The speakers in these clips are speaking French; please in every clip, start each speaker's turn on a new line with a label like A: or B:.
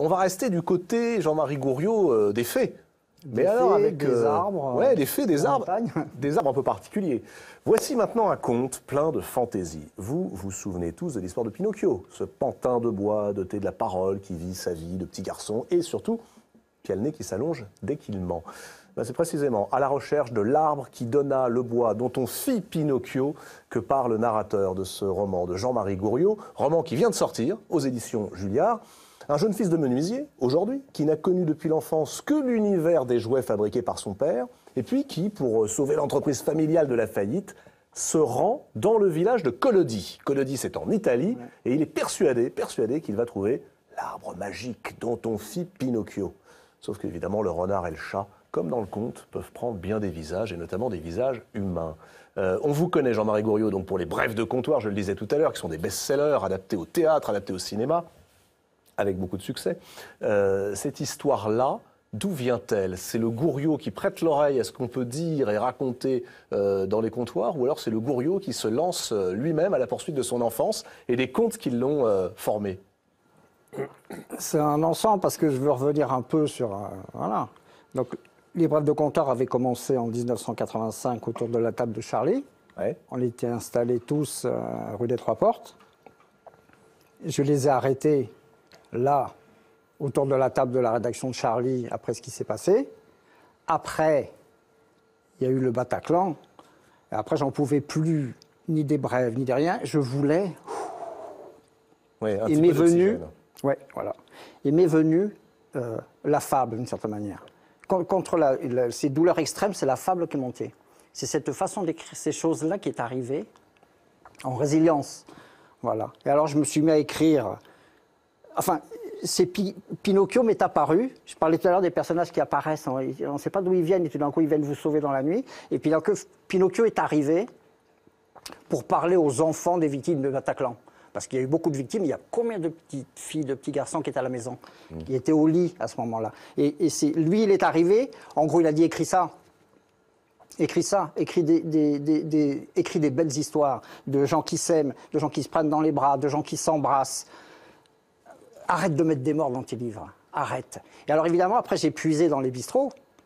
A: On va rester du côté, Jean-Marie Gouriot, des fées.
B: Mais alors avec des arbres.
A: Ouais, des fées, des arbres,
B: des
A: arbres un peu particuliers. Voici maintenant un conte plein de fantaisie. Vous vous souvenez tous de l'histoire de Pinocchio, ce pantin de bois doté de la parole qui vit sa vie de petit garçon et surtout qui a le nez qui s'allonge dès qu'il ment. Ben, c'est précisément à la recherche de l'arbre qui donna le bois dont on fit Pinocchio que part le narrateur de ce roman de Jean-Marie Gouriot, roman qui vient de sortir aux éditions Julliard. Un jeune fils de menuisier, aujourd'hui, qui n'a connu depuis l'enfance que l'univers des jouets fabriqués par son père, et puis qui, pour sauver l'entreprise familiale de la faillite, se rend dans le village de Collodi. Collodi, c'est en Italie, et il est persuadé qu'il va trouver l'arbre magique dont on fit Pinocchio. Sauf qu'évidemment, le renard et le chat, comme dans le conte, peuvent prendre bien des visages, et notamment des visages humains. On vous connaît, Jean-Marie Gouriot, donc pour les brèves de comptoir, je le disais tout à l'heure, qui sont des best-sellers, adaptés au théâtre, adaptés au cinéma, avec beaucoup de succès. Cette histoire-là, d'où vient-elle? C'est le Gouriot qui prête l'oreille à ce qu'on peut dire et raconter dans les comptoirs, ou alors c'est le Gouriot qui se lance lui-même à la poursuite de son enfance et des contes qui l'ont formé?
B: C'est un ensemble parce que je veux revenir un peu sur... voilà. Donc, les brèves de comptoir avaient commencé en 1985 autour de la table de Charlie.
A: Ouais.
B: On était installés tous rue des Trois Portes. Je les ai arrêtés là, autour de la table de la rédaction de Charlie, après ce qui s'est passé. Après, il y a eu le Bataclan. Et après, j'en pouvais plus, ni des brèves, ni des rien. Je voulais...
A: Ouais,
B: il m'est venu... Ouais, voilà. Il m'est venu la fable, d'une certaine manière. Contre ces douleurs extrêmes, c'est la fable qui est montée. C'est cette façon d'écrire ces choses-là qui est arrivée en résilience. Voilà. Et alors, je me suis mis à écrire... Enfin, Pinocchio m'est apparu. Je parlais tout à l'heure des personnages qui apparaissent. On ne sait pas d'où ils viennent et tout d'un coup, ils viennent vous sauver dans la nuit. Et puis, Pinocchio est arrivé pour parler aux enfants des victimes de Bataclan. Parce qu'il y a eu beaucoup de victimes. Il y a combien de petites filles, de petits garçons qui étaient à la maison, qui étaient au lit à ce moment-là. Et lui, il est arrivé. En gros, il a dit, écris ça. Écris ça. Écris des belles histoires de gens qui s'aiment, de gens qui se prennent dans les bras, de gens qui s'embrassent. Arrête de mettre des morts dans tes livres. Arrête. Et alors, évidemment, après, j'ai puisé dans les bistrots.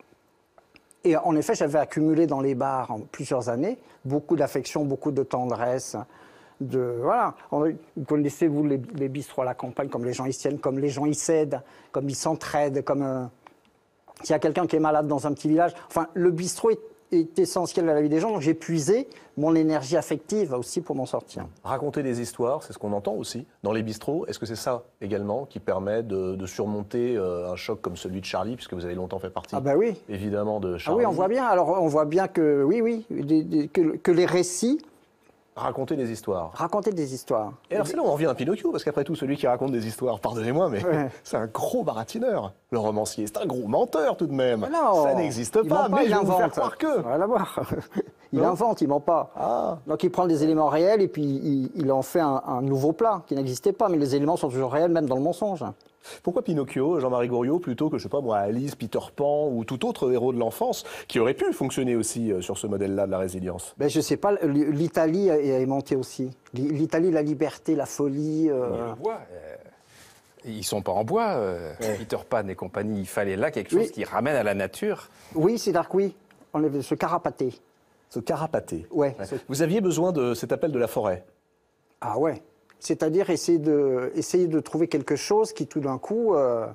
B: Et en effet, j'avais accumulé dans les bars en plusieurs années beaucoup d'affection, beaucoup de tendresse. Voilà. Vous connaissez, vous, les bistrots à la campagne, comme les gens y tiennent, comme les gens y s'aident, comme ils s'entraident, comme s'il y a quelqu'un qui est malade dans un petit village. Enfin, le bistrot est essentiel à la vie des gens, donc j'ai puisé mon énergie affective aussi pour m'en sortir.
A: Raconter des histoires, c'est ce qu'on entend aussi dans les bistrots. Est-ce que c'est ça également qui permet de surmonter un choc comme celui de Charlie, puisque vous avez longtemps fait partie,
B: oui,
A: évidemment, de Charlie?
B: Ah oui, on voit bien. Alors, on voit bien que, que les récits...
A: Raconter des histoires.
B: Raconter des histoires.
A: Et alors c'est là où on revient à Pinocchio, parce qu'après tout, celui qui raconte des histoires, pardonnez-moi, mais c'est un gros baratineur, le romancier. C'est un gros menteur tout de même.
B: Non,
A: ça n'existe pas, mais je vais vous faire croire que...
B: Rien à voir. Il invente, il ment pas.
A: Ah.
B: Donc il prend des éléments réels et puis il en fait un nouveau plat qui n'existait pas, mais les éléments sont toujours réels, même dans le mensonge.
A: Pourquoi Pinocchio, Jean-Marie Gouriot, plutôt que, je sais pas moi, Alice, Peter Pan ou tout autre héros de l'enfance qui aurait pu fonctionner aussi sur ce modèle-là de la résilience?
B: Ben, je sais pas, l'Italie a aimanté aussi. L'Italie, la liberté, la folie...
C: Le bois, ils sont pas en bois, Peter Pan et compagnie. Il fallait là quelque chose qui ramène à la nature.
B: Oui, c'est-à-dire que oui, on avait ce carapaté.
A: Ce carapaté.
B: Ouais.
A: Vous aviez besoin de cet appel de la forêt?
B: Ah ouais. C'est-à-dire essayer de trouver quelque chose qui, tout d'un coup,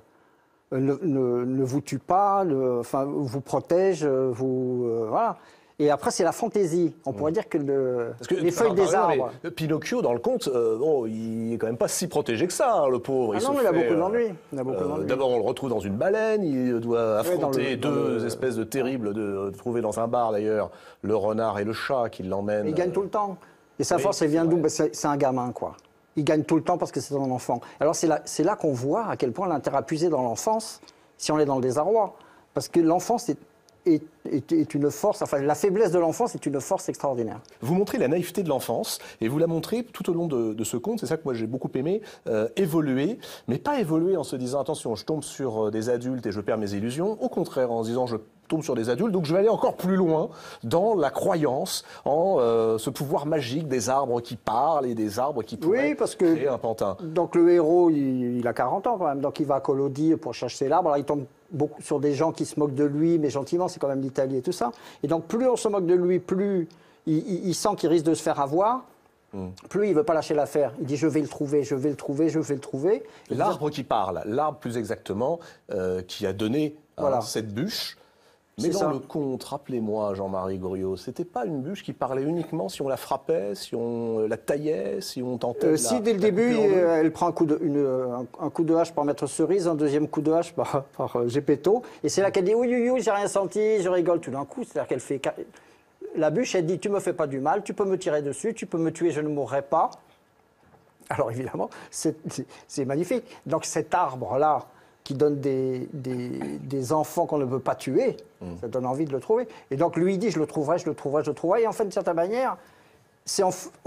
B: ne vous tue pas, vous protège, voilà. Et après, c'est la fantaisie. On pourrait dire que les feuilles des arbres...
A: Pinocchio, dans le conte, il est quand même pas si protégé que ça, hein, le pauvre.
B: Ah non, mais il a beaucoup d'ennuis.
A: D'abord, on le retrouve dans une baleine, il doit affronter deux espèces de terribles, trouver dans un bar d'ailleurs, le renard et le chat qui l'emmènent.
B: Il gagne tout le temps. Et sa force, elle vient d'où? C'est un gamin, quoi. Il gagne tout le temps parce que c'est un enfant. Alors c'est là qu'on voit à quel point l'intérêt à puiser dans l'enfance, si on est dans le désarroi. Parce que l'enfance est une force, enfin la faiblesse de l'enfance est une force extraordinaire.
A: Vous montrez la naïveté de l'enfance et vous la montrez tout au long de ce conte, c'est ça que moi j'ai beaucoup aimé, évoluer, mais pas évoluer en se disant attention, je tombe sur des adultes et je perds mes illusions, au contraire en se disant je tombe sur des adultes. Donc je vais aller encore plus loin dans la croyance en ce pouvoir magique des arbres qui parlent et des arbres qui pourraient créer un pantin.
B: Donc le héros, il a 40 ans quand même, donc il va à Collodi pour chercher l'arbre. Alors il tombe beaucoup sur des gens qui se moquent de lui, mais gentiment, c'est quand même l'Italie et tout ça. Et donc plus on se moque de lui, plus il sent qu'il risque de se faire avoir. Plus il ne veut pas lâcher l'affaire. Il dit je vais le trouver, je vais le trouver, je vais le trouver.
A: L'arbre qui parle, l'arbre plus exactement, qui a donné cette bûche. Mais dans le conte, rappelez-moi, Jean-Marie Goriot, c'était pas une bûche qui parlait uniquement si on la frappait, si on la taillait, si on tentait
B: si dès le début, elle prend un coup de hache par Maître Cerise, un deuxième coup de hache par Geppetto, et c'est là qu'elle dit oui, j'ai rien senti, je rigole tout d'un coup. C'est-à-dire qu'elle fait... La bûche, elle dit tu me fais pas du mal, tu peux me tirer dessus, tu peux me tuer, je ne mourrai pas. Alors évidemment, c'est magnifique. Donc cet arbre-là, qui donne des enfants qu'on ne peut pas tuer, ça donne envie de le trouver. Et donc lui, il dit, je le trouverai, je le trouverai, je le trouverai. Et en fait, d'une certaine manière, c'est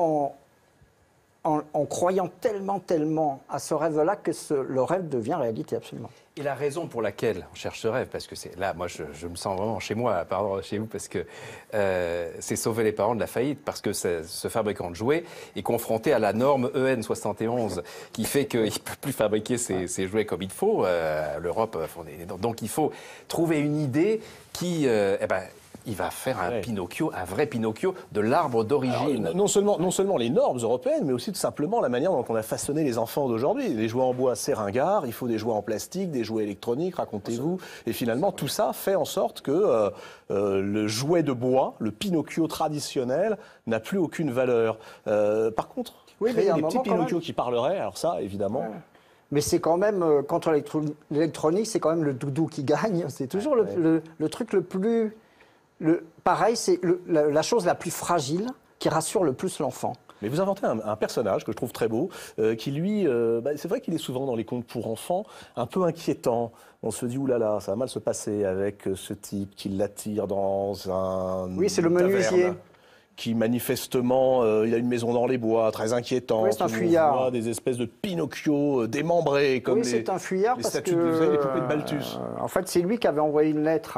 B: en croyant tellement à ce rêve-là que le rêve devient réalité, absolument.
C: Et la raison pour laquelle on cherche ce rêve, parce que c'est là, moi, je me sens vraiment chez moi, pardon, chez vous, parce que c'est sauver les parents de la faillite, parce que ce fabricant de jouets est confronté à la norme EN 71, qui fait qu'il ne peut plus fabriquer ses jouets comme il faut. L'Europe, donc il faut trouver une idée qui... il va faire un Pinocchio, un vrai Pinocchio de l'arbre d'origine.
A: Non seulement les normes européennes, mais aussi tout simplement la manière dont on a façonné les enfants d'aujourd'hui. Les jouets en bois, c'est ringard, il faut des jouets en plastique, des jouets électroniques, racontez-vous. Et finalement, tout ça fait en sorte que le jouet de bois, le Pinocchio traditionnel, n'a plus aucune valeur. Par contre, créer des petits Pinocchio qui parleraient, alors ça, évidemment... Ouais.
B: Mais c'est quand même, contre l'électronique, c'est quand même le doudou qui gagne. C'est toujours le truc le plus... pareil, c'est la chose la plus fragile qui rassure le plus l'enfant.
A: Mais vous inventez un personnage que je trouve très beau, qui lui, c'est vrai qu'il est souvent dans les contes pour enfants, un peu inquiétant. On se dit, oulala, ça va mal se passer avec ce type qui l'attire dans un...
B: Oui, c'est le menuisier.
A: Qui manifestement, il a une maison dans les bois, très inquiétant.
B: Oui, c'est un fuyard.
A: On voit des espèces de Pinocchio démembrés, comme
B: c'est un fuyard
A: les statues les poupées de Balthus.
B: En fait, c'est lui qui avait envoyé une lettre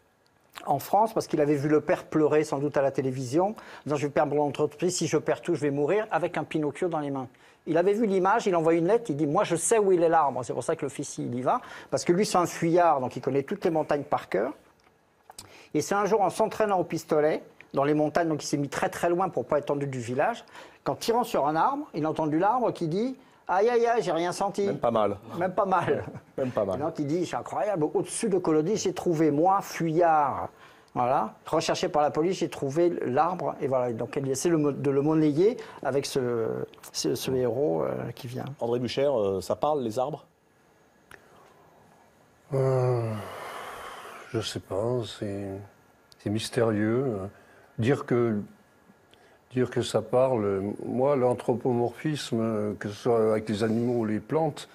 B: en France, parce qu'il avait vu le père pleurer sans doute à la télévision, en disant je vais perdre mon entreprise, si je perds tout, je vais mourir, avec un Pinocchio dans les mains. Il avait vu l'image, il envoie une lettre, il dit moi je sais où il est l'arbre, c'est pour ça que le fils il y va, parce que lui c'est un fuyard, donc il connaît toutes les montagnes par cœur. Et c'est un jour en s'entraînant au pistolet, dans les montagnes, donc il s'est mis très loin pour ne pas être tendu du village, qu'en tirant sur un arbre, il a entendu l'arbre qui dit aïe, aïe, aïe, j'ai rien senti.
A: Même pas mal.
B: Même pas mal.
A: Même pas mal.
B: Et donc il dit, c'est incroyable, au-dessus de Collodi, j'ai trouvé, moi, fuyard. Voilà, recherché par la police, j'ai trouvé l'arbre. Et voilà, donc elle essaie de le monnayer avec ce héros qui vient.
A: André Bucher, ça parle, les arbres?
D: Je sais pas, c'est mystérieux. Dire que ça parle, moi, l'anthropomorphisme, que ce soit avec les animaux ou les plantes,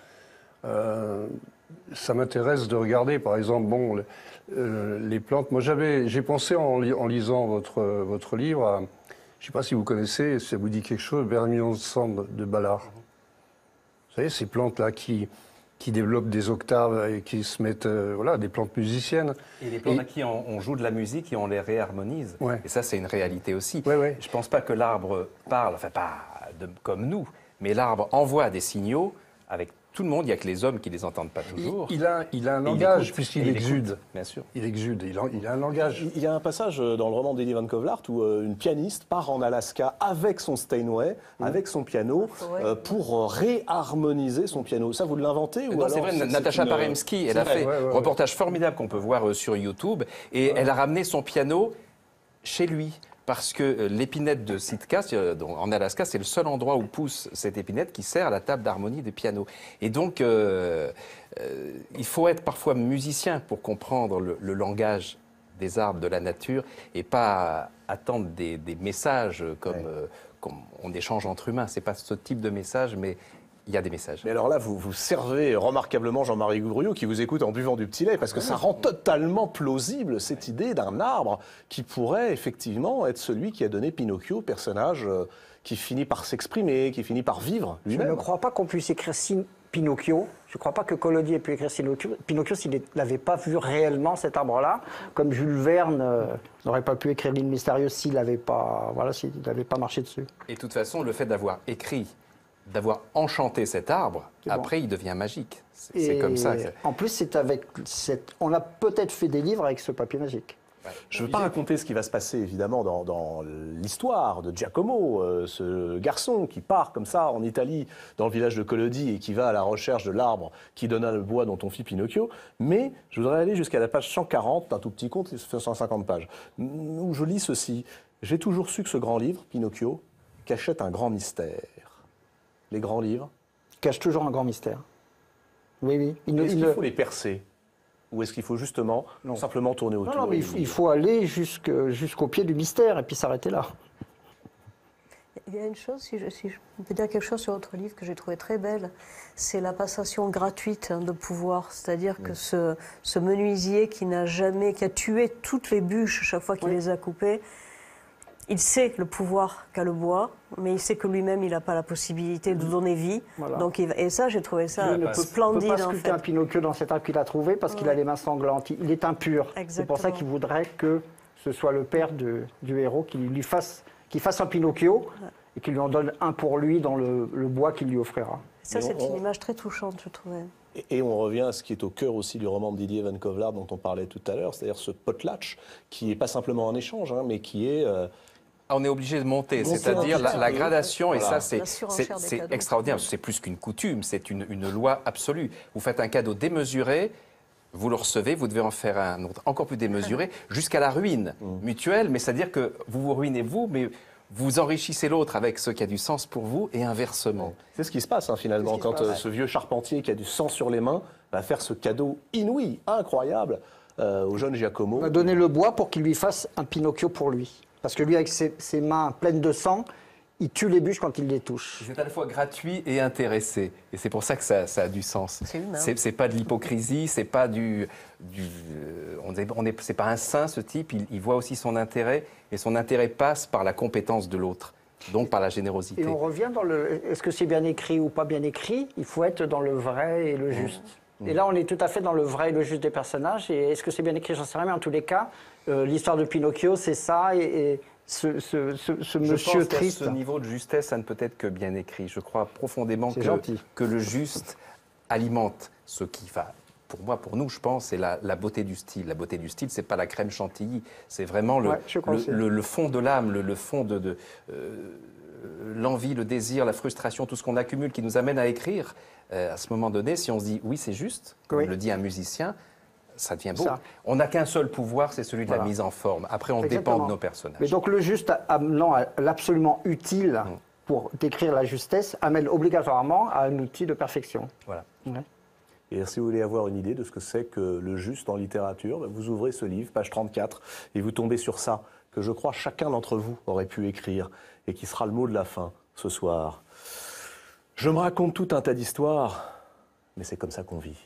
D: ça m'intéresse de regarder. Par exemple, les plantes. Moi, j'ai pensé en lisant votre livre, je ne sais pas si vous connaissez, si ça vous dit quelque chose, Vermilion Cendre de Ballard. Vous savez, ces plantes-là qui développent des octaves et qui se mettent, des plantes musiciennes.
C: Et les plantes à qui on joue de la musique et on les réharmonise.
D: Ouais.
C: Et ça, c'est une réalité aussi.
D: Ouais.
C: Je ne pense pas que l'arbre parle, enfin pas comme nous, mais l'arbre envoie des signaux avec tout le monde. Il n'y a que les hommes qui ne les entendent pas toujours.
D: Il a un langage, puisqu'il exude.
C: Bien sûr.
D: Il exude, il a un langage.
A: Il y a un passage dans le roman d'Elie Van Kovlart où une pianiste part en Alaska avec son Steinway, avec son piano, pour réharmoniser son piano. Ça, vous l'inventez ou
C: non, c'est vrai, Natacha Paremski, elle a fait un reportage formidable qu'on peut voir sur YouTube, et elle a ramené son piano chez lui. Parce que l'épinette de Sitka, en Alaska, c'est le seul endroit où pousse cette épinette qui sert à la table d'harmonie des pianos. Et donc, il faut être parfois musicien pour comprendre le langage des arbres, de la nature, et pas attendre des messages comme on échange entre humains. Ce n'est pas ce type de message, mais il y a des messages.
A: Mais alors là, vous servez remarquablement Jean-Marie Goriot qui vous écoute en buvant du petit lait, parce que ça rend totalement plausible cette idée d'un arbre qui pourrait effectivement être celui qui a donné Pinocchio, personnage qui finit par s'exprimer, qui finit par vivre lui-même.
B: Je ne crois pas qu'on puisse écrire Pinocchio. Je ne crois pas que Collodi ait pu écrire Pinocchio s'il n'avait pas vu réellement cet arbre-là, comme Jules Verne n'aurait pas pu écrire L'île mystérieuse s'il n'avait pas, voilà, s'il n'avait pas marché dessus.
C: Et de toute façon, le fait d'avoir écrit, d'avoir enchanté cet arbre, après,
B: bon.
C: il devient magique. C'est comme ça.
B: En plus, c'est avec on a peut-être fait des livres avec ce papier magique.
A: Je ne veux pas raconter ce qui va se passer, évidemment, dans l'histoire de Giacomo, ce garçon qui part comme ça en Italie, dans le village de Collodi, et qui va à la recherche de l'arbre qui donna le bois dont on fit Pinocchio. Mais je voudrais aller jusqu'à la page 140, d'un tout petit conte, ça fait 150 pages, où je lis ceci. « J'ai toujours su que ce grand livre, Pinocchio, cachait un grand mystère. » Les grands livres
B: Cache toujours un grand mystère. Oui, oui.
A: Est-ce qu'il faut les percer ? Ou est-ce qu'il faut justement simplement tourner autour?
B: Non, mais il faut aller jusqu'au pied du mystère et puis s'arrêter là.
E: Il y a une chose, si je peux dire quelque chose sur votre livre que j'ai trouvé très belle, c'est la passation gratuite de pouvoir. C'est-à-dire que ce menuisier qui a tué toutes les bûches chaque fois qu'il les a coupées, il sait le pouvoir qu'a le bois, mais il sait que lui-même, il n'a pas la possibilité de donner vie. Voilà. Donc, et ça, j'ai trouvé ça splendide.
B: Il ne peut pas sculpter un Pinocchio dans cet arbre qu'il a trouvé parce qu'il a les mains sanglantes. Il est impur. C'est pour ça qu'il voudrait que ce soit le père du héros qui fasse un Pinocchio et qu'il lui en donne un pour lui dans le bois qu'il lui offrira.
E: Ça, c'est une image très touchante, je trouvais.
A: Et on revient à ce qui est au cœur aussi du roman de Didier Van Kovlar dont on parlait tout à l'heure, c'est-à-dire ce potlatch qui n'est pas simplement un échange, mais qui est...
C: On est obligé de monter, c'est-à-dire la gradation, voilà. Et ça c'est extraordinaire, c'est plus qu'une coutume, c'est une loi absolue. Vous faites un cadeau démesuré, vous le recevez, vous devez en faire un autre encore plus démesuré, jusqu'à la ruine mutuelle, mais c'est-à-dire que vous vous ruinez vous, mais vous enrichissez l'autre avec ce qui a du sens pour vous et inversement.
A: C'est ce qui se passe finalement, quand ce vieux charpentier qui a du sang sur les mains va faire ce cadeau inouï, incroyable, au jeune Giacomo.
B: On va donner le bois pour qu'il lui fasse un Pinocchio pour lui. Parce que lui, avec ses mains pleines de sang, il tue les bûches quand il les touche.
C: C'est à la fois gratuit et intéressé. Et c'est pour ça que ça a du sens. C'est pas de l'hypocrisie, c'est pas c'est pas un saint, ce type. Il voit aussi son intérêt. Et son intérêt passe par la compétence de l'autre. Donc par la générosité.
B: Et on revient dans est-ce que c'est bien écrit ou pas bien écrit? Il faut être dans le vrai et le juste. Et là, on est tout à fait dans le vrai et le juste des personnages. Et est-ce que c'est bien écrit? J'en sais rien, mais en tous les cas, l'histoire de Pinocchio, c'est ça. Et ce monsieur triste.
C: Ce niveau de justesse, ça ne peut être que bien écrit. Je crois profondément que le juste alimente ce qui va. Pour nous, je pense, c'est la beauté du style. La beauté du style, c'est pas la crème chantilly. C'est vraiment le fond de l'âme, le fond de l'envie, le désir, la frustration, tout ce qu'on accumule qui nous amène à écrire. À ce moment donné, si on se dit oui, c'est juste, comme le dit un musicien, ça devient beau. On n'a qu'un seul pouvoir, c'est celui de la mise en forme. Après, on dépend de nos personnages.
B: Mais donc le juste amenant à l'absolument utile pour décrire la justesse amène obligatoirement à un outil de perfection.
C: Voilà.
B: Ouais.
A: Et si vous voulez avoir une idée de ce que c'est que le juste en littérature, vous ouvrez ce livre, page 34, et vous tombez sur ça, que je crois chacun d'entre vous aurait pu écrire, et qui sera le mot de la fin ce soir. Je me raconte tout un tas d'histoires, mais c'est comme ça qu'on vit.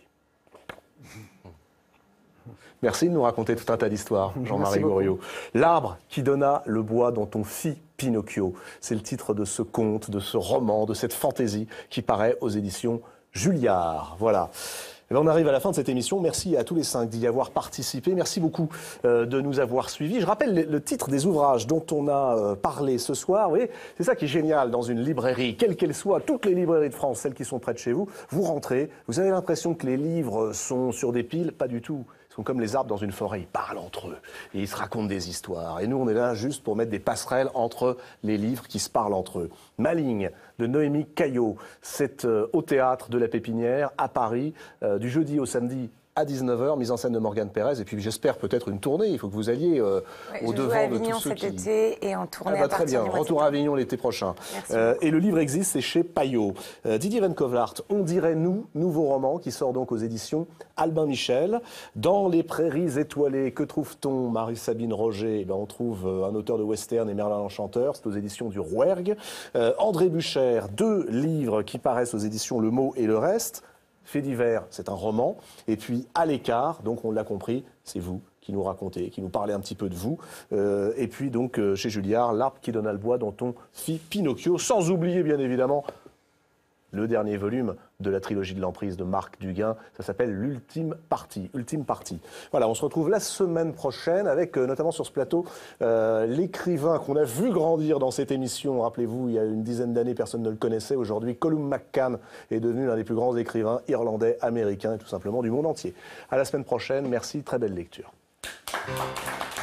A: Merci de nous raconter tout un tas d'histoires, Jean-Marie Goriot. L'arbre qui donna le bois dont on fit Pinocchio. C'est le titre de ce conte, de ce roman, de cette fantaisie qui paraît aux éditions Julliard. Voilà. Et bien on arrive à la fin de cette émission. Merci à tous les 5 d'y avoir participé. Merci beaucoup de nous avoir suivis. Je rappelle le titre des ouvrages dont on a parlé ce soir. Vous voyez, c'est ça qui est génial dans une librairie, quelle qu'elle soit, toutes les librairies de France, celles qui sont près de chez vous, vous rentrez, vous avez l'impression que les livres sont sur des piles. Pas du tout. Ils sont comme les arbres dans une forêt, ils parlent entre eux et ils se racontent des histoires. Et nous, on est là juste pour mettre des passerelles entre les livres qui se parlent entre eux. Maligne, de Noémie Caillot, c'est au Théâtre de la Pépinière, à Paris, du jeudi au samedi à 19h, mise en scène de Morgane Pérez, et puis j'espère peut-être une tournée, il faut que vous alliez au devant de tous ceux qui...
F: Je joue à Avignon cet été et en tournée à
A: très bien, retour à Avignon l'été prochain. Et le livre existe, c'est chez Payot. Didier Van Kovlar, On dirait nous, nouveau roman qui sort donc aux éditions Albin Michel. Dans les prairies étoilées, que trouve-t-on? Marie-Sabine Roger, on trouve un auteur de western et Merlin l'Enchanteur, c'est aux éditions du Rouergue. André Bucher, 2 livres qui paraissent aux éditions Le Mot et le Reste. Fait divers, c'est un roman. Et puis, À l'écart, donc on l'a compris, c'est vous qui nous racontez, qui nous parlez un petit peu de vous. Et puis, donc, chez Julliard, L'arbre qui donna le bois dont on fit Pinocchio. Sans oublier, bien évidemment, le dernier volume de la trilogie de l'emprise de Marc Duguin. Ça s'appelle l'Ultime Partie. Ultime Partie. Voilà, on se retrouve la semaine prochaine avec notamment sur ce plateau l'écrivain qu'on a vu grandir dans cette émission. Rappelez-vous, il y a une dizaine d'années, personne ne le connaissait. Aujourd'hui, Colum McCann est devenu l'un des plus grands écrivains irlandais, américains et tout simplement du monde entier. À la semaine prochaine. Merci, très belle lecture.